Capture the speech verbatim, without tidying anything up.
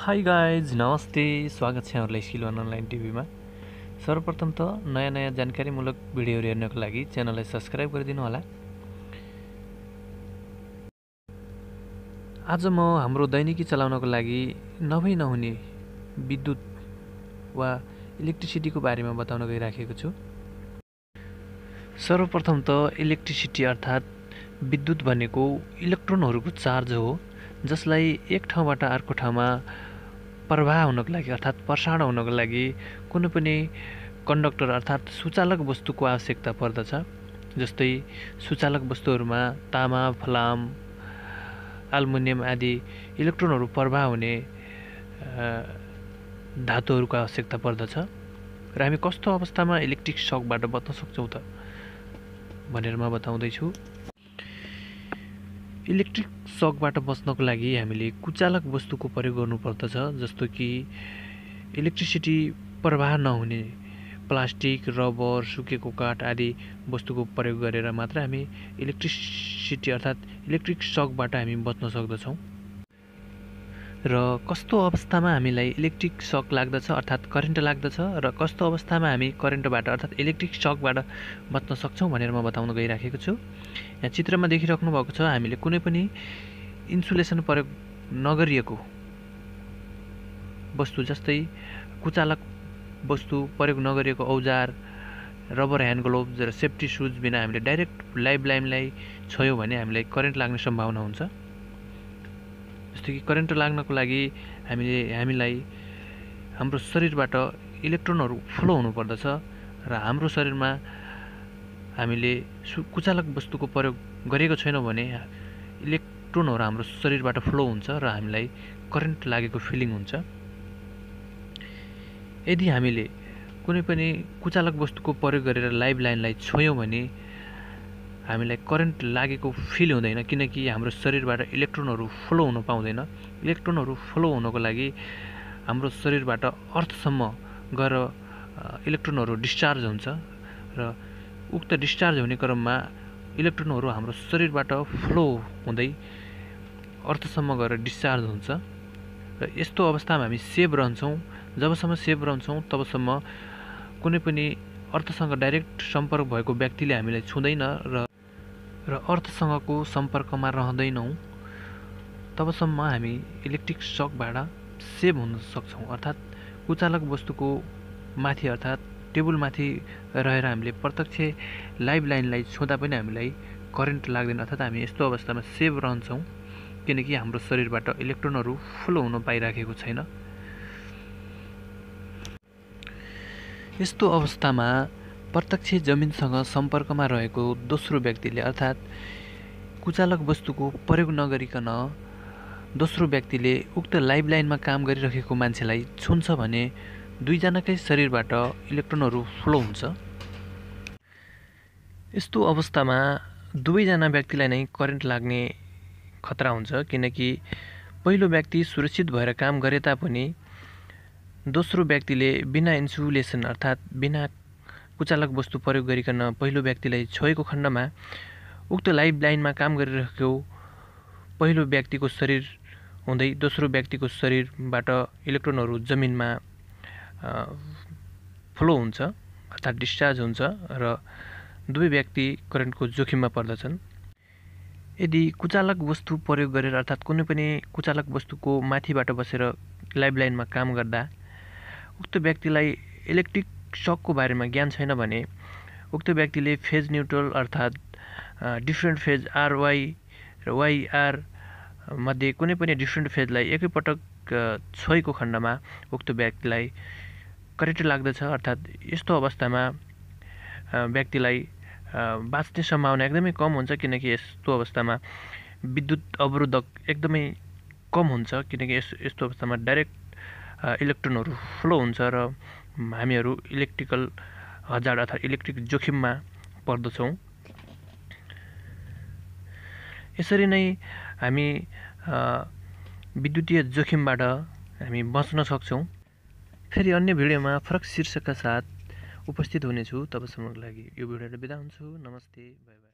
Hi guys नमस्ते, स्वागत छ यहाँहरूलाई स्किल वान अनलाइन टिभीमा। सर्वप्रथम त नयाँ नयाँ जानकारीमूलक भिडियोहरू हेर्नको लागि च्यानललाई सब्सक्राइब गरिदिनु होला। आज म हाम्रो दैनिकी चलाउनको लागि नभई नहुने विद्युत वा इलेक्ट्रिसिटीको बारेमा बताउन गइराखेको छु। सर्वप्रथम त इलेक्ट्रिसिटी अर्थात् विद्युत भनेको इलेक्ट्रोनहरूको चार्ज हो, जसलाई एक ठाउँबाट अर्को ठाउँमा प्रवाह हुनको लागि अर्थात् प्रसारण हुनको लागि कुनै पनि कन्डक्टर अर्थात् सुचालक वस्तुको आवश्यकता पर्दछ। जस्तै सुचालक वस्तुहरूमा तामा, फलाम, एल्युमिनियम आदि इलेक्ट्रोनहरू प्रवाह हुने धातुहरूको आवश्यकता पर्दछ। र हामी कस्तो अवस्थामा इलेक्ट्रिक सकबाट बच्न सक्छौँ त भनेर म बताउँदैछु। इलेक्ट्रिक सकबाट बच्नको लागि हामीले कुचालक वस्तुको प्रयोग गर्नुपर्दछ, जस्तो कि इलेक्ट्रिसिटी प्रवाह नहुने प्लास्टिक, रबर, सुकेको काठ आदि वस्तुको प्रयोग गरेर मात्र हामी इलेक्ट्रिसिटी अर्थात् इलेक्ट्रिक सकबाट हामी बच्न सक्दछौँ। र कस्तो अवस्थामा हामीलाई इलेक्ट्रिक सक लाग्दछ अर्थात् करेन्ट लाग्दछ र कस्तो अवस्थामा हामी करेन्टबाट अर्थात् इलेक्ट्रिक सकबाट बच्न सक्छौँ भनेर म बताउन गइराखेको छु। यहाँ चित्रमा देखिराख्नु भएको छ, हामीले कुनै पनि इन्सुलेसन प्रयोग नगरिएको वस्तु जस्तै कुचालक वस्तु प्रयोग नगरिएको औजार, रबर ह्यान्ड ग्लोभ्स र सेफ्टी सुज बिना हामीले डाइरेक्ट लाइभ लाइनलाई छोयौँ भने हामीलाई करेन्ट लाग्ने सम्भावना हुन्छ। जस्तो कि करेन्ट लाग्नको लागि हामीले हामीलाई हाम्रो शरीरबाट इलेक्ट्रोनहरू फ्लो हुनुपर्दछ र हाम्रो शरीरमा हामीले कुचालक वस्तुको प्रयोग गरेको छैनौँ भने इलेक्ट्रोनहरू हाम्रो शरीरबाट फ्लो हुन्छ र हामीलाई करेन्ट लागेको फिलिङ हुन्छ। यदि हामीले कुनै पनि कुचालक वस्तुको प्रयोग गरेर लाइभ लाइनलाई छोयौँ भने हामीलाई करेन्ट लागेको फिल हुँदैन, किनकि हाम्रो शरीरबाट इलेक्ट्रोनहरू फ्लो हुन पाउँदैन। इलेक्ट्रोनहरू फ्लो हुनको लागि हाम्रो शरीरबाट अर्थसम्म गएर इलेक्ट्रोनहरू डिस्चार्ज हुन्छ र उक्त डिस्चार्ज हुने क्रममा इलेक्ट्रोनहरू हाम्रो शरीरबाट फ्लो हुँदै अर्थसम्म गएर डिस्चार्ज हुन्छ। र यस्तो अवस्थामा हामी सेभ रहन्छौँ। जबसम्म सेभ रहन्छौँ तबसम्म कुनै पनि अर्थसँग डाइरेक्ट सम्पर्क भएको व्यक्तिले हामीलाई छुँदैन र र अर्थसँगको सम्पर्कमा रहँदैनौँ, तबसम्म हामी इलेक्ट्रिक सकबाट सेभ हुन सक्छौँ। अर्थात् कुचालक वस्तुको माथि अर्थात् टेबलमाथि रहेर हामीले प्रत्यक्ष लाइभ लाइनलाई छुँदा पनि हामीलाई करेन्ट लाग्दैन, अर्थात् हामी यस्तो अवस्थामा सेभ रहन्छौँ, किनकि हाम्रो शरीरबाट इलेक्ट्रोनहरू फ्लो हुन पाइराखेको छैन। यस्तो अवस्थामा प्रत्यक्ष जमिनसँग सम्पर्कमा रहेको दोस्रो व्यक्तिले अर्थात् कुचालक वस्तुको प्रयोग नगरिकन दोस्रो व्यक्तिले उक्त लाइभ लाइनमा काम गरिरहेको मान्छेलाई छुन्छ भने दुईजनाकै शरीरबाट इलेक्ट्रोनहरू फ्लो हुन्छ। यस्तो अवस्थामा दुवैजना व्यक्तिलाई नै करेन्ट लाग्ने खतरा हुन्छ, किनकि पहिलो व्यक्ति सुरक्षित भएर काम गरे तापनि दोस्रो व्यक्तिले बिना इन्सुलेसन अर्थात् बिना कुचालक वस्तु प्रयोग गरिकन पहिलो व्यक्तिलाई छोएको खण्डमा उक्त लाइभ लाइनमा काम गरिरहेको पहिलो व्यक्तिको शरीर हुँदै दोस्रो व्यक्तिको शरीरबाट इलेक्ट्रोनहरू जमिनमा फ्लो हुन्छ अर्थात् डिस्चार्ज हुन्छ र दुवै व्यक्ति करेन्टको जोखिममा पर्दछन्। यदि कुचालक वस्तु प्रयोग गरेर अर्थात् कुनै पनि कुचालक वस्तुको माथिबाट बसेर लाइभ लाइनमा काम गर्दा उक्त व्यक्तिलाई इलेक्ट्रिक सकको बारेमा ज्ञान छैन भने उक्त व्यक्तिले फेज न्युट्रल अर्थात् डिफ्रेन्ट फेज आरवाई र वाइआर मध्ये कुनै पनि डिफ्रेन्ट फेजलाई एकैपटक छोएको खण्डमा उक्त व्यक्तिलाई करेन्ट लाग्दछ। अर्थात् यस्तो अवस्थामा व्यक्तिलाई बाँच्ने सम्भावना एकदमै कम हुन्छ, किनकि यस्तो अवस्थामा विद्युत अवरोधक एकदमै कम हुन्छ, किनकि यस यस्तो अवस्थामा डाइरेक्ट इलेक्ट्रोनहरू फ्लो हुन्छ र हामीहरू इलेक्ट्रिकल हजार्ड अर्थात् इलेक्ट्रिक जोखिममा पर्दछौँ। यसरी नै हामी विद्युतीय जोखिमबाट हामी बच्न सक्छौँ। फेरि अन्य भिडियोमा फरक शीर्षकका साथ उपस्थित हुनेछु। तबसम्मको लागि यो भिडियोबाट बिदा हुन्छु। नमस्ते, बाई बाई।